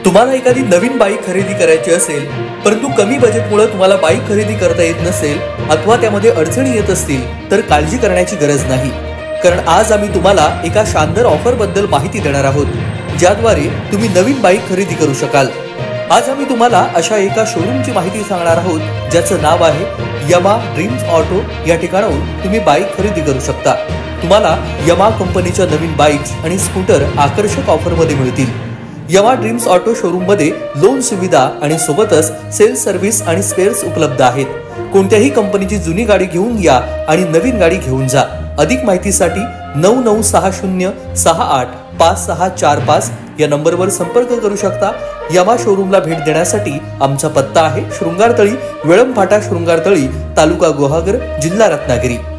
तुम्हाला एखादी नवीन बाईक खरेदी करायची असेल परंतु कमी बजेटमुळे तुम्हाला बाईक खरेदी करता येत नसेल अथवा त्यामध्ये अडचणी येत असतील तर काळजी करण्याची गरज नाही, कारण आज आम्ही तुम्हाला एका शानदार ऑफर बद्दल माहिती देणार आहोत ज्याद्वारे तुम्ही नवीन बाईक खरेदी करू शकाल। आज आम्ही तुम्हाला अशा एका शोरूमची माहिती सांगणार आहोत ज्याचं नाव आहे यमा ड्रीम्स ऑटो। या ठिकाणाहून तुम्ही बाईक खरेदी करू शकता। तुम्हाला यमा कंपनीच्या नवीन बाईक्स आणि स्कूटर आकर्षक ऑफरमध्ये मिळतील। यमा ड्रीम्स ऑटो शोरूम मध्ये लोन सुविधा आणि सोबतच सेल्स सर्व्हिस आणि स्पेअर्स उपलब्ध आहेत। कोणत्याही कंपनीची जुनी गाडी घेऊन या आणि नवीन गाडी घेऊन जा। अधिक माहितीसाठी 9960685645 या नंबरवर संपर्क करू शकता। यमा शोरूमला भेट देण्यासाठी आमचा पत्ता आहे शृंगारतळी, वेळंफाटा शृंगारतळी, तालुका गुहागर, जिल्हा रत्नागिरी।